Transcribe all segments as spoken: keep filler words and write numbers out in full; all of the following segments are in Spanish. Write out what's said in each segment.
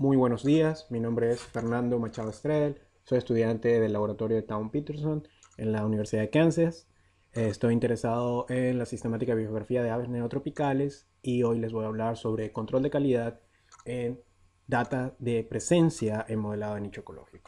Muy buenos días, mi nombre es Fernando Machado Estrell, soy estudiante del laboratorio de Town Peterson en la Universidad de Kansas. Eh, Estoy interesado en la sistemática de biogeografía de aves neotropicales y hoy les voy a hablar sobre control de calidad en data de presencia en modelado de nicho ecológico.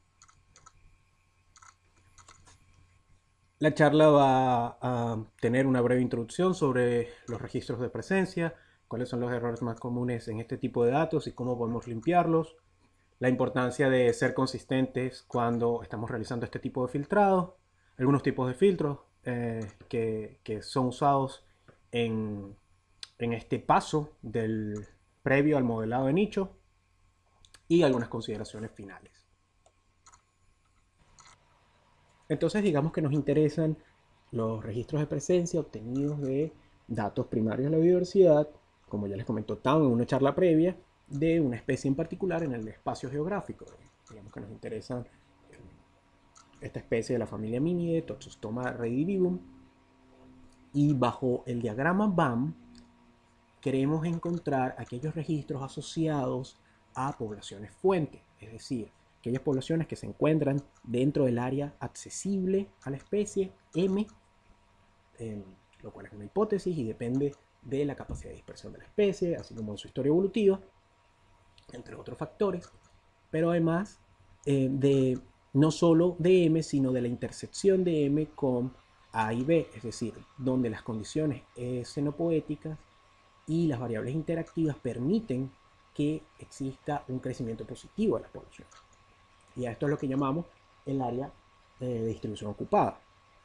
La charla va a tener una breve introducción sobre los registros de presencia, cuáles son los errores más comunes en este tipo de datos y cómo podemos limpiarlos, la importancia de ser consistentes cuando estamos realizando este tipo de filtrado, algunos tipos de filtros eh, que, que, son usados en, en este paso del previo al modelado de nicho y algunas consideraciones finales. Entonces digamos que nos interesan los registros de presencia obtenidos de datos primarios de la biodiversidad, como ya les comentó Town en una charla previa, de una especie en particular en el espacio geográfico. Digamos que nos interesan esta especie de la familia Minidae, Toxostoma redivivum, y bajo el diagrama B A M queremos encontrar aquellos registros asociados a poblaciones fuente, es decir, aquellas poblaciones que se encuentran dentro del área accesible a la especie M, eh, lo cual es una hipótesis y depende de la capacidad de dispersión de la especie, así como de su historia evolutiva, entre otros factores, pero además eh, de no solo de M, sino de la intersección de M con A y B, es decir, donde las condiciones xenopoéticas y las variables interactivas permiten que exista un crecimiento positivo de la población. Y a esto es lo que llamamos el área eh, de distribución ocupada.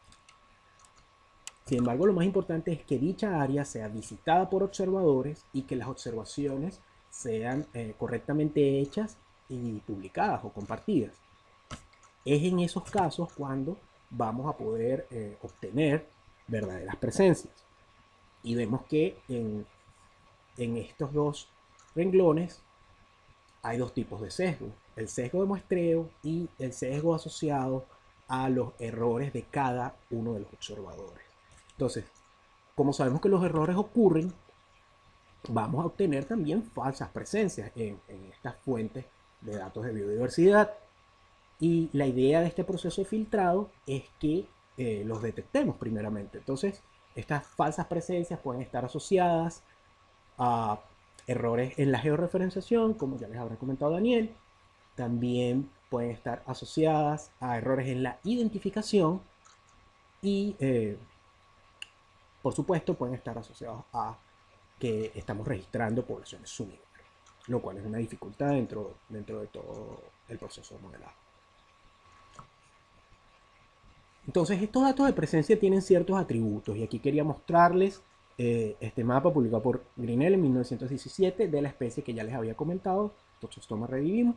Sin embargo, lo más importante es que dicha área sea visitada por observadores y que las observaciones sean eh, correctamente hechas y publicadas o compartidas. Es en esos casos cuando vamos a poder eh, obtener verdaderas presencias. Y vemos que en, en estos dos renglones hay dos tipos de sesgo. El sesgo de muestreo y el sesgo asociado a los errores de cada uno de los observadores. Entonces, como sabemos que los errores ocurren, vamos a obtener también falsas presencias en, en estas fuentes de datos de biodiversidad. Y la idea de este proceso de filtrado es que eh, los detectemos primeramente. Entonces, estas falsas presencias pueden estar asociadas a errores en la georreferenciación, como ya les habrá comentado Daniel. También pueden estar asociadas a errores en la identificación y, eh, por supuesto, pueden estar asociados a que estamos registrando poblaciones subniveles, lo cual es una dificultad dentro, dentro de todo el proceso de modelado. Entonces, estos datos de presencia tienen ciertos atributos y aquí quería mostrarles eh, este mapa publicado por Grinnell en mil novecientos diecisiete de la especie que ya les había comentado, Toxostoma redivivum.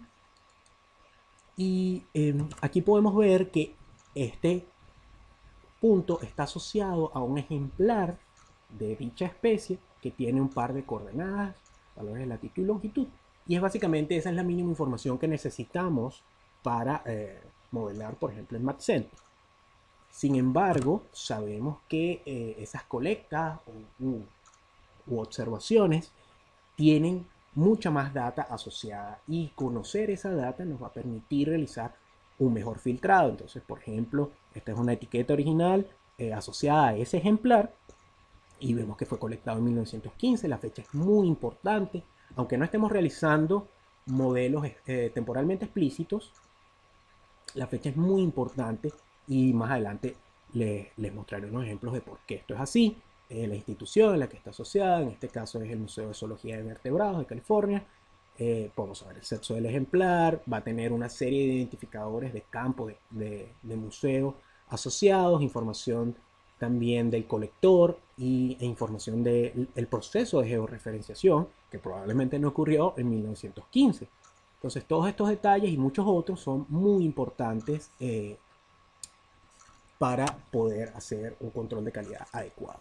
Y eh, aquí podemos ver que este punto está asociado a un ejemplar de dicha especie que tiene un par de coordenadas, valores de latitud y longitud. Y es básicamente esa es la mínima información que necesitamos para eh, modelar, por ejemplo, el MapCenter. Sin embargo, sabemos que eh, esas colectas u, u observaciones tienen mucha más data asociada y conocer esa data nos va a permitir realizar un mejor filtrado. Entonces, por ejemplo, esta es una etiqueta original eh, asociada a ese ejemplar y vemos que fue colectado en mil novecientos quince. La fecha es muy importante, aunque no estemos realizando modelos eh, temporalmente explícitos. La fecha es muy importante y más adelante les, les mostraré unos ejemplos de por qué esto es así. Eh, la institución en la que está asociada, en este caso es el Museo de Zoología de Vertebrados de California. Eh, podemos saber el sexo del ejemplar, va a tener una serie de identificadores de campo de, de, de museo asociados, información también del colector y, e información del de, proceso de georreferenciación que probablemente no ocurrió en mil novecientos quince. Entonces todos estos detalles y muchos otros son muy importantes eh, para poder hacer un control de calidad adecuado.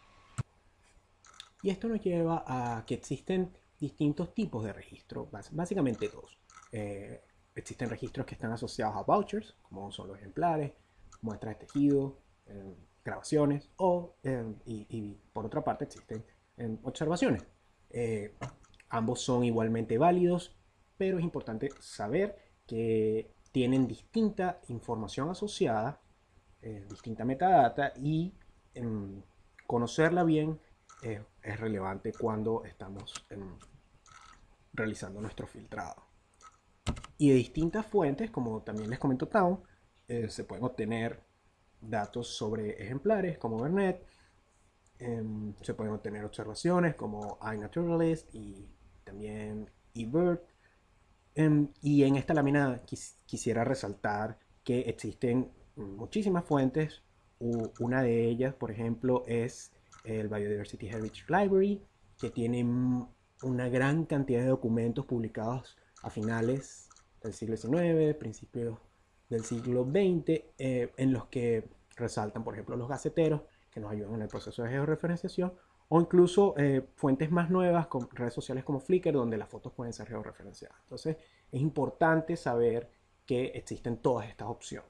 Y esto nos lleva a que existen distintos tipos de registros, básicamente dos. Eh, existen registros que están asociados a vouchers, como son los ejemplares, muestras de tejido, eh, grabaciones, o, eh, y, y, por otra parte existen eh, observaciones. Eh, ambos son igualmente válidos, pero es importante saber que tienen distinta información asociada, eh, distinta metadata, y eh, conocerla bien eh, es relevante cuando estamos eh, realizando nuestro filtrado. Y de distintas fuentes, como también les comentó Town, eh, se pueden obtener datos sobre ejemplares como Vernet, eh, se pueden obtener observaciones como iNaturalist y también eBird. Eh, y en esta lámina quis quisiera resaltar que existen muchísimas fuentes. U una de ellas, por ejemplo, es el Biodiversity Heritage Library, que tiene una gran cantidad de documentos publicados a finales del siglo diecinueve, principios del siglo veinte, eh, en los que resaltan, por ejemplo, los gaceteros, que nos ayudan en el proceso de georreferenciación, o incluso eh, fuentes más nuevas, con redes sociales como Flickr, donde las fotos pueden ser georreferenciadas. Entonces, es importante saber que existen todas estas opciones.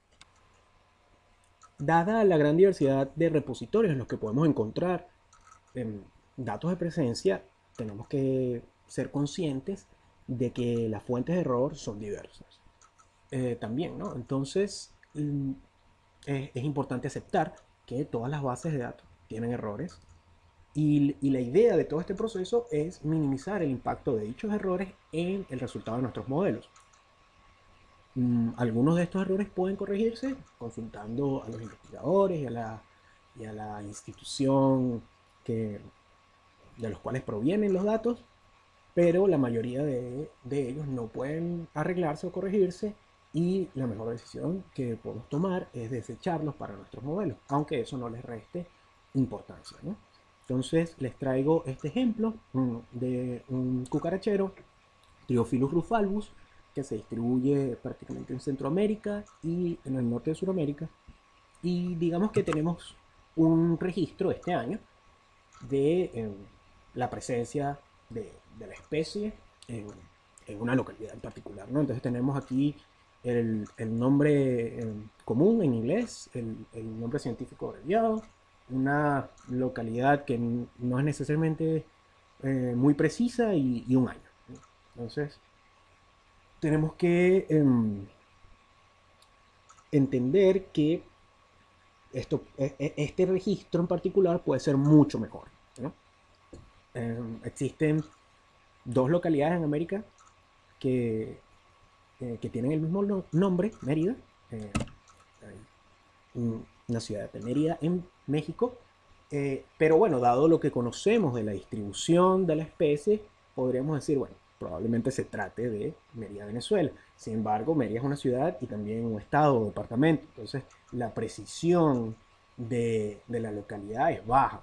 Dada la gran diversidad de repositorios en los que podemos encontrar eh, datos de presencia, tenemos que ser conscientes de que las fuentes de error son diversas. Eh, también, ¿no? Entonces, mm, es, es importante aceptar que todas las bases de datos tienen errores. Y, y, la idea de todo este proceso es minimizar el impacto de dichos errores en el resultado de nuestros modelos. Mm, algunos de estos errores pueden corregirse consultando a los investigadores y a la, y a la institución que, de los cuales provienen los datos, pero la mayoría de, de ellos no pueden arreglarse o corregirse, y la mejor decisión que podemos tomar es desecharlos para nuestros modelos, aunque eso no les reste importancia, ¿no? Entonces les traigo este ejemplo mm, de un cucarachero, Triophilus rufalbus, que se distribuye prácticamente en Centroamérica y en el norte de Sudamérica. Y digamos que tenemos un registro este año de eh, la presencia de, de, la especie en, en, una localidad en particular, ¿no? Entonces tenemos aquí el, el nombre eh, común en inglés, el, el nombre científico abreviado, una localidad que no es necesariamente eh, muy precisa, y, y un año. Entonces, tenemos que eh, entender que esto, este registro en particular puede ser mucho mejor, ¿no? Eh, existen dos localidades en América que, eh, que tienen el mismo no nombre, Mérida, eh, una ciudad de Mérida en México, eh, pero bueno, dado lo que conocemos de la distribución de la especie, podríamos decir, bueno, probablemente se trate de Mérida, Venezuela. Sin embargo, Mérida es una ciudad y también un estado o departamento, entonces la precisión de, de la localidad es baja.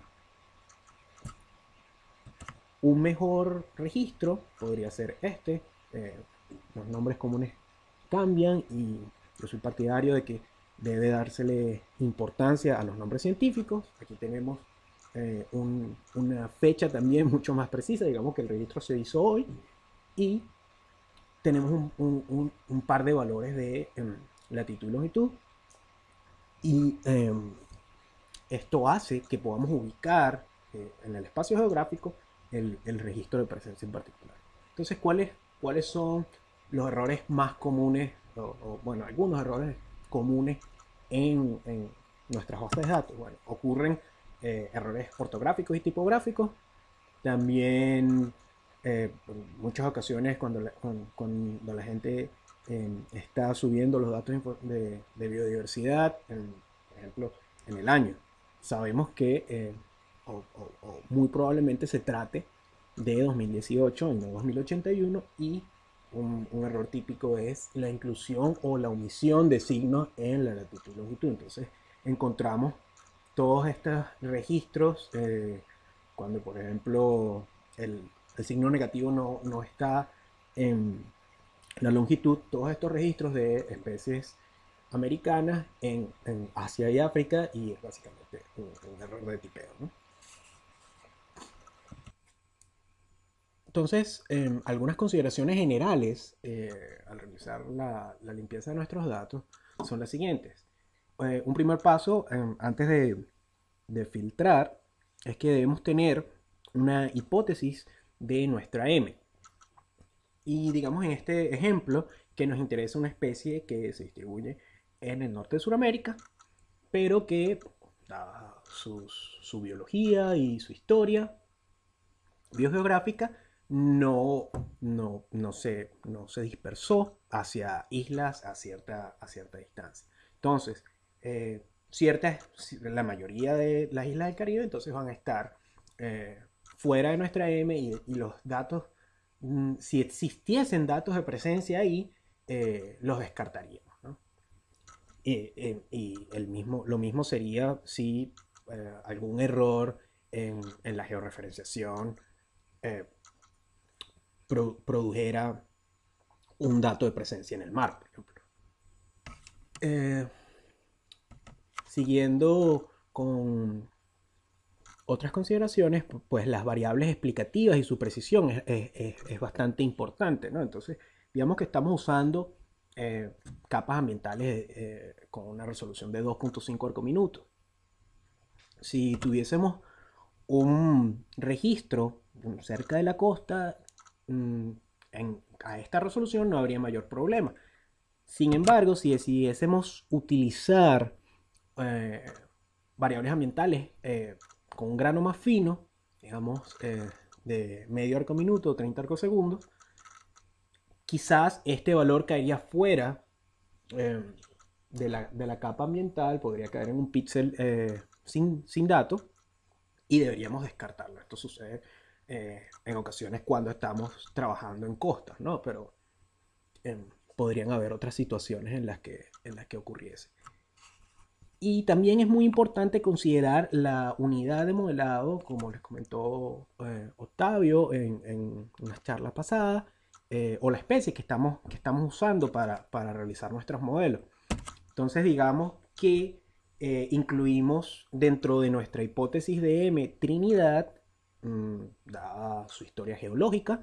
Un mejor registro podría ser este. Eh, los nombres comunes cambian, y yo soy partidario de que debe dársele importancia a los nombres científicos. Aquí tenemos eh, un, una fecha también mucho más precisa, digamos que el registro se hizo hoy, y tenemos un, un, un, un par de valores de eh, latitud y longitud, y eh, esto hace que podamos ubicar eh, en el espacio geográfico el, el registro de presencia en particular. Entonces, ¿cuáles, cuáles son los errores más comunes, o, o bueno, algunos errores comunes en, en nuestras bases de datos? Bueno, ocurren eh, errores ortográficos y tipográficos. También, eh, en muchas ocasiones, cuando la, cuando, cuando la gente eh, está subiendo los datos de, de biodiversidad, en, por ejemplo, en el año, sabemos que eh, o, o, o muy probablemente se trate de dos mil dieciocho y no dos mil ochenta y uno, y un, un error típico es la inclusión o la omisión de signos en la latitud y longitud. Entonces encontramos todos estos registros eh, cuando, por ejemplo, el, el signo negativo no, no está en la longitud, todos estos registros de especies americanas en, en Asia y África, y es básicamente un, un error de tipeo, ¿no? Entonces, eh, algunas consideraciones generales eh, al realizar la, la, limpieza de nuestros datos son las siguientes. Eh, un primer paso, eh, antes de, de filtrar, es que debemos tener una hipótesis de nuestra M. Y digamos en este ejemplo que nos interesa una especie que se distribuye en el norte de Sudamérica, pero que, dada sus- su biología y su historia biogeográfica, no, no, no se, no se dispersó hacia islas a cierta, a cierta distancia. Entonces, eh, ciertas, la mayoría de las islas del Caribe entonces van a estar eh, fuera de nuestra M y, y los datos, mm, si existiesen datos de presencia ahí, eh, los descartaríamos, ¿no? Y, eh, y el mismo, lo mismo sería si eh, algún error en, en la georreferenciación eh, pro- produjera un dato de presencia en el mar, por ejemplo. Eh, Siguiendo con otras consideraciones, pues las variables explicativas y su precisión es, es- es- es bastante importante, ¿no? Entonces, digamos que estamos usando eh, capas ambientales eh, con una resolución de dos punto cinco arcominutos. Si tuviésemos un registro cerca de la costa, mm, en- a esta resolución no habría mayor problema. Sin embargo, si decidiésemos utilizar eh, variables ambientales eh, con un grano más fino, digamos eh, de medio arco minuto o treinta arcosegundos, quizás este valor caería fuera eh, de, la, de, la, capa ambiental, podría caer en un píxel eh, sin, sin datos y deberíamos descartarlo. Esto sucede eh, en ocasiones cuando estamos trabajando en costas, ¿no? Pero eh, podrían haber otras situaciones en las que, en las que ocurriese. Y también es muy importante considerar la unidad de modelado, como les comentó eh, Octavio en, en unas charlas pasadas, eh, o la especie que estamos, que estamos usando para, para realizar nuestros modelos. Entonces, digamos que eh, incluimos dentro de nuestra hipótesis de M Trinidad, mmm, dada su historia geológica,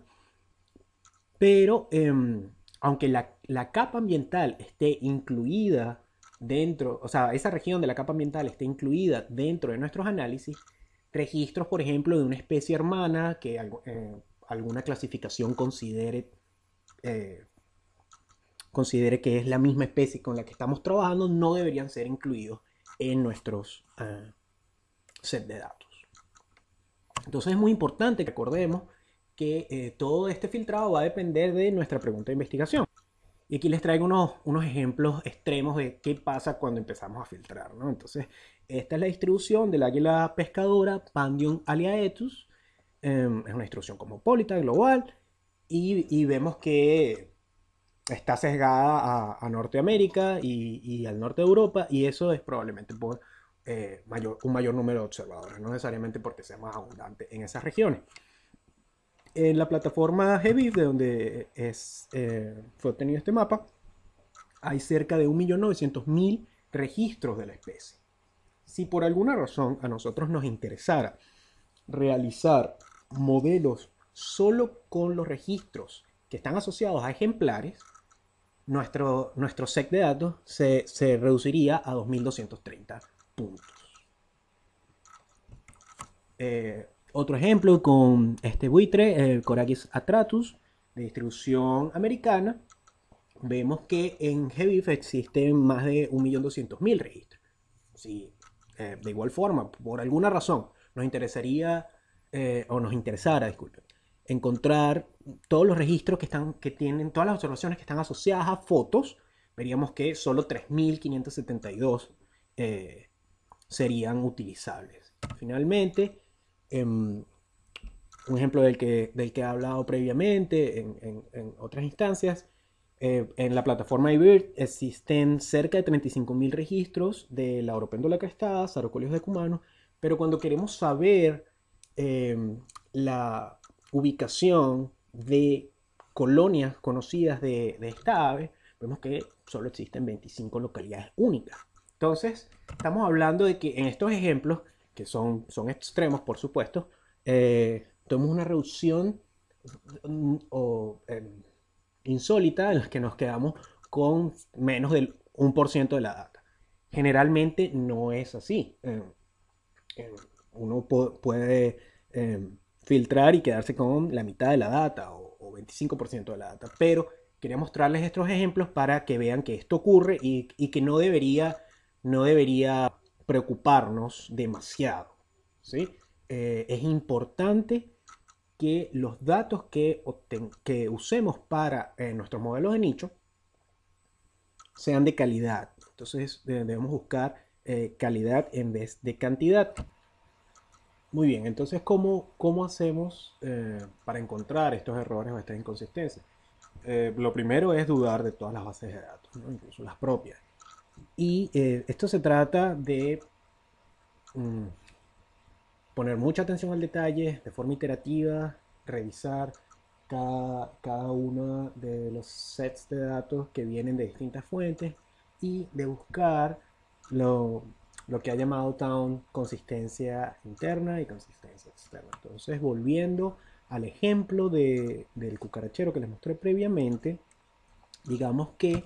pero eh, aunque la, la, capa ambiental esté incluida dentro, o sea, esa región de la capa ambiental esté incluida dentro de nuestros análisis, registros, por ejemplo, de una especie hermana que eh, alguna clasificación considere, eh, considere que es la misma especie con la que estamos trabajando, no deberían ser incluidos en nuestros uh, set de datos. Entonces es muy importante que recordemos que eh, todo este filtrado va a depender de nuestra pregunta de investigación. Y aquí les traigo unos, unos ejemplos extremos de qué pasa cuando empezamos a filtrar, ¿no? Entonces, esta es la distribución del águila pescadora Pandion aliaetus. Eh, es una distribución cosmopolita, global. Y, y vemos que está sesgada a, a Norteamérica y, y, al norte de Europa. Y eso es probablemente por eh, mayor, un mayor número de observadores, no necesariamente porque sea más abundante en esas regiones. En la plataforma Heavy, de donde es, eh, fue obtenido este mapa, hay cerca de un millón novecientos mil registros de la especie. Si por alguna razón a nosotros nos interesara realizar modelos solo con los registros que están asociados a ejemplares, nuestro, nuestro set de datos se, se reduciría a dos mil doscientos treinta puntos. Eh, otro ejemplo con este buitre, el Corax atratus, de distribución americana, vemos que en GBIF existen más de un millón doscientos mil registros. Si eh, de igual forma, por alguna razón, nos interesaría, eh, o nos interesara, disculpen, encontrar todos los registros que, están, que tienen, todas las observaciones que están asociadas a fotos, veríamos que solo tres mil quinientos setenta y dos eh, serían utilizables. Finalmente, eh, un ejemplo del que, del que he hablado previamente en, en, en otras instancias, eh, en la plataforma iBird existen cerca de treinta y cinco mil registros de la oropéndola crestada, sarocolios decumanos, pero cuando queremos saber eh, la ubicación de colonias conocidas de, de esta ave, vemos que solo existen veinticinco localidades únicas. Entonces, estamos hablando de que en estos ejemplos, que son, son extremos por supuesto, eh, tenemos una reducción mm, o, eh, insólita en la que nos quedamos con menos del uno por ciento de la data. Generalmente no es así. Eh, eh, uno puede eh, filtrar y quedarse con la mitad de la data o, o veinticinco por ciento de la data. Pero quería mostrarles estos ejemplos para que vean que esto ocurre y, y que no debería, no debería preocuparnos demasiado, ¿sí? Eh, es importante que los datos que, que usemos para eh, nuestros modelos de nicho sean de calidad. Entonces debemos buscar eh, calidad en vez de cantidad. Muy bien, entonces ¿cómo, cómo hacemos eh, para encontrar estos errores o estas inconsistencias? Eh, lo primero es dudar de todas las bases de datos, ¿no? Incluso las propias. Y eh, esto se trata de mm, poner mucha atención al detalle, de forma iterativa, revisar cada, cada uno de los sets de datos que vienen de distintas fuentes y de buscar lo, lo que ha llamado Town consistencia interna y consistencia externa. Entonces, volviendo al ejemplo de, del cucarachero que les mostré previamente, digamos que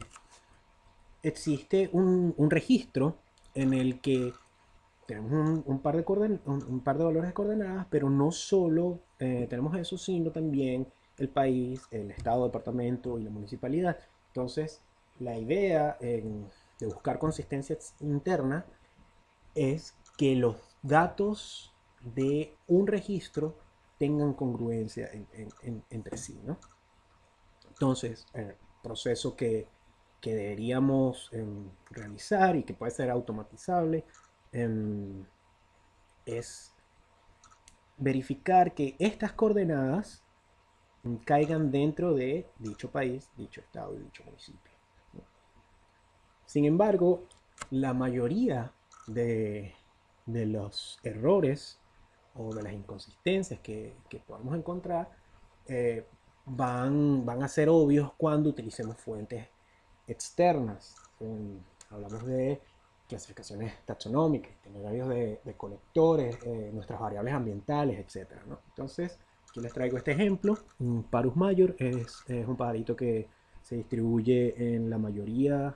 existe un, un registro en el que tenemos un, un par de coorden, un, un, par de valores de coordenadas, pero no solo eh, tenemos eso, sino también el país, el estado, departamento y la municipalidad. Entonces, la idea en, de buscar consistencia interna es que los datos de un registro tengan congruencia en, en, en, entre sí, ¿no? Entonces, el proceso que, que deberíamos eh, realizar y que puede ser automatizable eh, es verificar que estas coordenadas caigan dentro de dicho país, dicho estado y dicho municipio. Sin embargo, la mayoría de, de los errores o de las inconsistencias que, que podamos encontrar eh, van, van a ser obvios cuando utilicemos fuentes externas. Um, hablamos de clasificaciones taxonómicas, itinerarios de, de colectores, eh, nuestras variables ambientales, etcétera, ¿no? Entonces, aquí les traigo este ejemplo. Un Parus major es, es un pajarito que se distribuye en la mayoría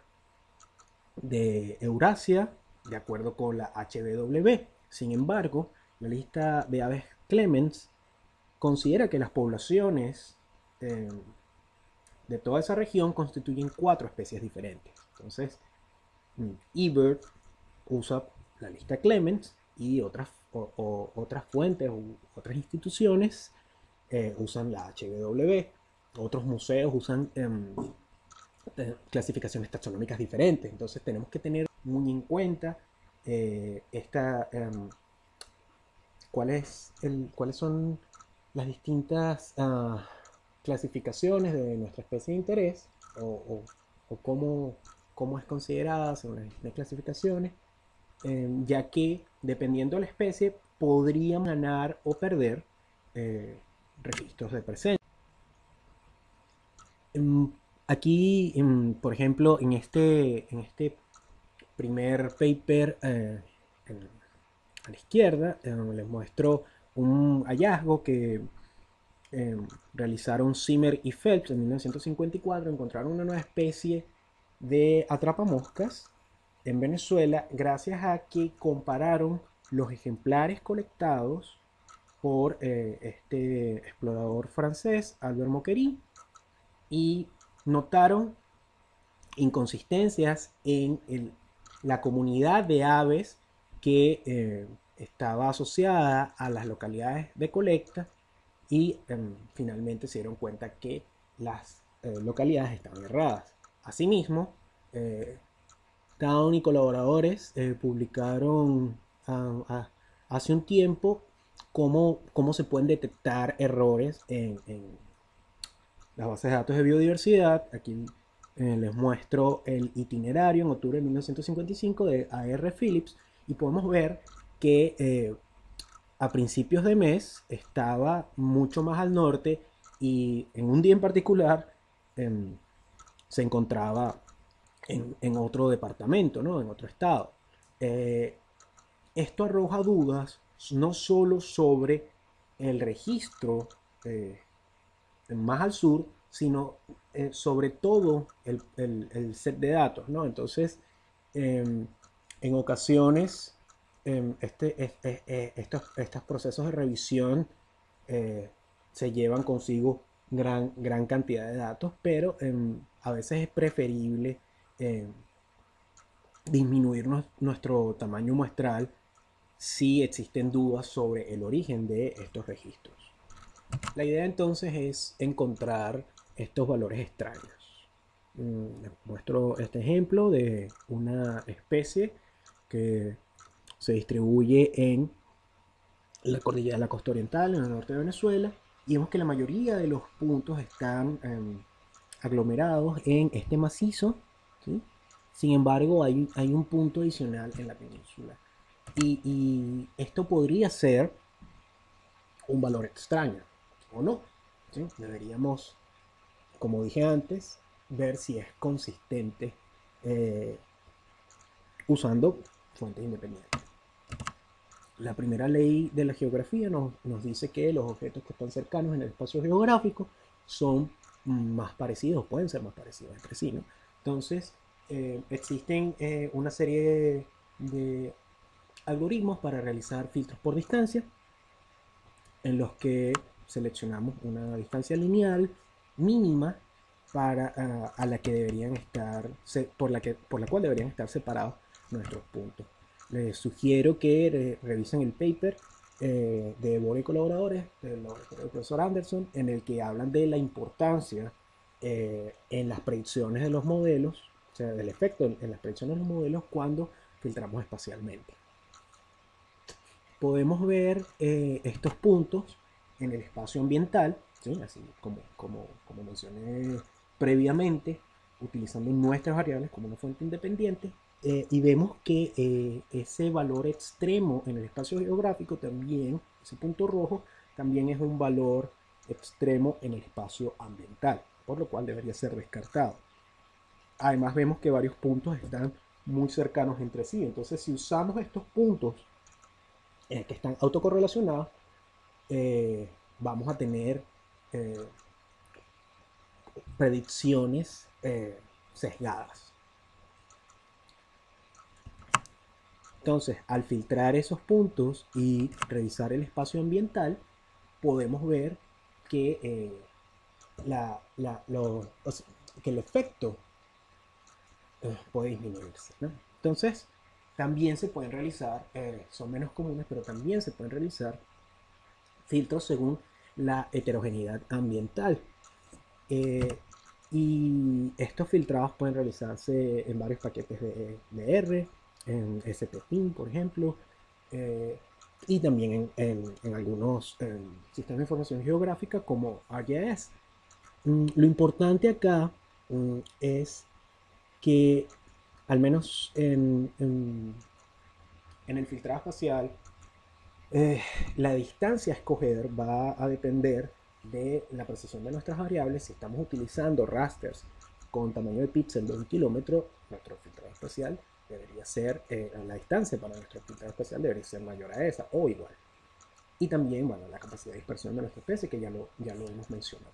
de Eurasia, de acuerdo con la H B W. Sin embargo, la lista de aves clemens considera que las poblaciones eh, de toda esa región constituyen cuatro especies diferentes. Entonces, eBird usa la lista Clemens y otras, o, o, otras fuentes u otras instituciones eh, usan la H B W. Otros museos usan eh, clasificaciones taxonómicas diferentes. Entonces tenemos que tener muy en cuenta eh, esta, eh, cuál es el, cuáles son las distintas uh, clasificaciones de nuestra especie de interés o, o, o cómo, cómo es considerada según las distintas clasificaciones, eh, ya que dependiendo de la especie podrían ganar o perder eh, registros de presencia. Aquí, por ejemplo, en este, en este primer paper eh, en, a la izquierda, eh, les muestro un hallazgo que eh, realizaron Zimmer y Phelps en mil novecientos cincuenta y cuatro. Encontraron una nueva especie de atrapamoscas en Venezuela gracias a que compararon los ejemplares colectados por eh, este explorador francés, Albert Moquery, y notaron inconsistencias en el, la comunidad de aves que eh, estaba asociada a las localidades de colecta y eh, finalmente se dieron cuenta que las eh, localidades estaban erradas. Asimismo, eh, Town y colaboradores eh, publicaron uh, uh, hace un tiempo cómo, cómo se pueden detectar errores en, en las bases de datos de biodiversidad. Aquí eh, les muestro el itinerario en octubre de mil novecientos cincuenta y cinco de A R Phillips y podemos ver que eh, a principios de mes estaba mucho más al norte y en un día en particular eh, se encontraba en, en, otro departamento, ¿no? En otro estado. Eh, esto arroja dudas no solo sobre el registro eh, más al sur, sino eh, sobre todo el, el, el, set de datos, ¿no? Entonces, eh, en ocasiones, eh, este, este, estos, estos procesos de revisión eh, se llevan consigo gran, gran cantidad de datos, pero eh, a veces es preferible eh, disminuir nos- nuestro tamaño muestral si existen dudas sobre el origen de estos registros. La idea entonces es encontrar estos valores extraños. Mm, Les muestro este ejemplo de una especie que se distribuye en la cordillera de la costa oriental, en el norte de Venezuela, y vemos que la mayoría de los puntos están eh, aglomerados en este macizo, ¿sí? Sin embargo, hay, hay un punto adicional en la península. Y, y esto podría ser un valor extraño, ¿o no? ¿Sí? Deberíamos, como dije antes, ver si es consistente eh, usando fuentes independientes. La primera ley de la geografía nos, nos dice que los objetos que están cercanos en el espacio geográfico son más parecidos, pueden ser más parecidos entre sí, ¿no? Entonces, eh, existen eh, una serie de algoritmos para realizar filtros por distancia, en los que seleccionamos una distancia lineal mínima para, uh, a la que deberían estar, se, por, la que, por la cual deberían estar separados nuestros puntos. Les sugiero que re, revisen el paper eh, de Bora y colaboradores, del laboratorio del profesor Anderson, en el que hablan de la importancia eh, en las predicciones de los modelos, o sea, del efecto en, en las predicciones de los modelos cuando filtramos espacialmente. Podemos ver eh, estos puntos en el espacio ambiental, ¿sí? Así como, como, como mencioné previamente, utilizando nuestras variables como una fuente independiente, eh, y vemos que eh, ese valor extremo en el espacio geográfico también, ese punto rojo, también es un valor extremo en el espacio ambiental, por lo cual debería ser descartado. Además vemos que varios puntos están muy cercanos entre sí, entonces si usamos estos puntos eh, que están autocorrelacionados, eh, vamos a tener eh, predicciones eh, sesgadas. Entonces, al filtrar esos puntos y revisar el espacio ambiental, podemos ver que, eh, la, la, lo, o sea, que el efecto eh, puede disminuirse, ¿no? Entonces, también se pueden realizar, eh, son menos comunes, pero también se pueden realizar filtros según la heterogeneidad ambiental. Eh, y estos filtrados pueden realizarse en varios paquetes de, de R, en S P P I N, por ejemplo, eh, y también en, en, en algunos en sistemas de información geográfica como ArcGIS. Mm, lo importante acá mm, es que, al menos en, en, en el filtrado espacial, eh, la distancia a escoger va a depender de la precisión de nuestras variables. Si estamos utilizando rasters con tamaño de píxel de un kilómetro, nuestro filtrado espacial debería ser, eh, la distancia para nuestro filtrado espacial debería ser mayor a esa o igual. Y también, bueno, la capacidad de dispersión de nuestra especie, que ya lo, ya lo hemos mencionado.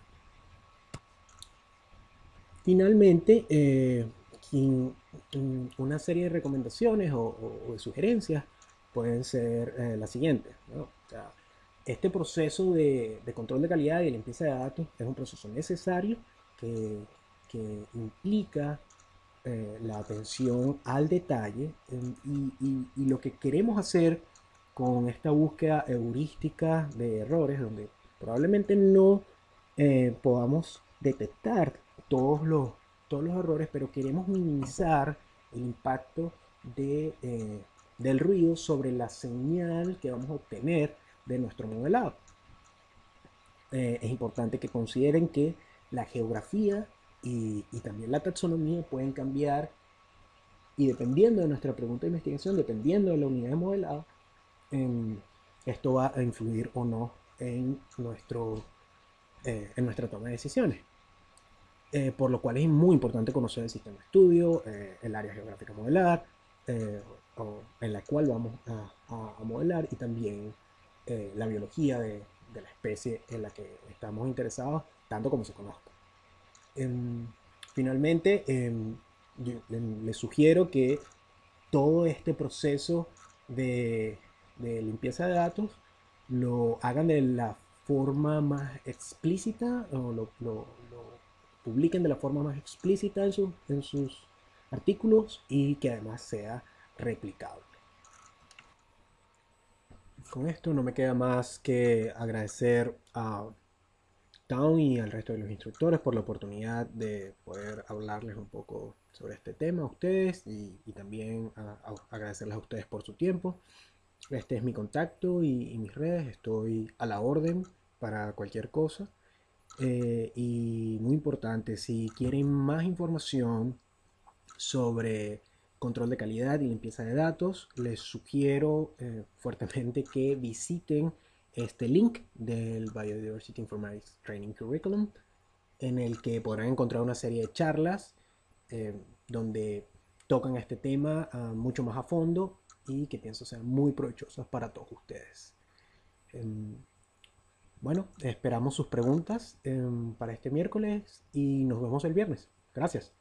Finalmente, eh, una serie de recomendaciones o, o de sugerencias pueden ser eh, las siguientes, ¿no? O sea, este proceso de, de, control de calidad y de limpieza de datos es un proceso necesario que, que implica eh, la atención al detalle, eh, y, y, y lo que queremos hacer con esta búsqueda heurística de errores, donde probablemente no eh, podamos detectar todos los, todos los errores, pero queremos minimizar el impacto de, eh, del ruido sobre la señal que vamos a obtener de nuestro modelado. Eh, es importante que consideren que la geografía y, y también la taxonomía pueden cambiar, y dependiendo de nuestra pregunta de investigación, dependiendo de la unidad de modelado, eh, esto va a influir o no en, nuestro, eh, en nuestra toma de decisiones. Eh, por lo cual es muy importante conocer el sistema de estudio, eh, el área geográfica a modelar, eh, o en la cual vamos a, a, a modelar, y también eh, la biología de, de, la especie en la que estamos interesados, tanto como se conozca. Eh, finalmente, eh, yo les sugiero que todo este proceso de, de limpieza de datos lo hagan de la forma más explícita o lo, lo- lo publiquen de la forma más explícita en, sus en sus artículos y que además sea replicable. Con esto no me queda más que agradecer a Town y al resto de los instructores por la oportunidad de poder hablarles un poco sobre este tema a ustedes y, y también a, a agradecerles a ustedes por su tiempo. Este es mi contacto y, y mis redes, estoy a la orden para cualquier cosa. Eh, y muy importante, si quieren más información sobre control de calidad y limpieza de datos, les sugiero eh, fuertemente que visiten este link del Biodiversity Informatics Training Curriculum, en el que podrán encontrar una serie de charlas eh, donde tocan este tema uh, mucho más a fondo y que pienso sean muy provechosas para todos ustedes. Um, bueno, esperamos sus preguntas um, para este miércoles y nos vemos el viernes. Gracias.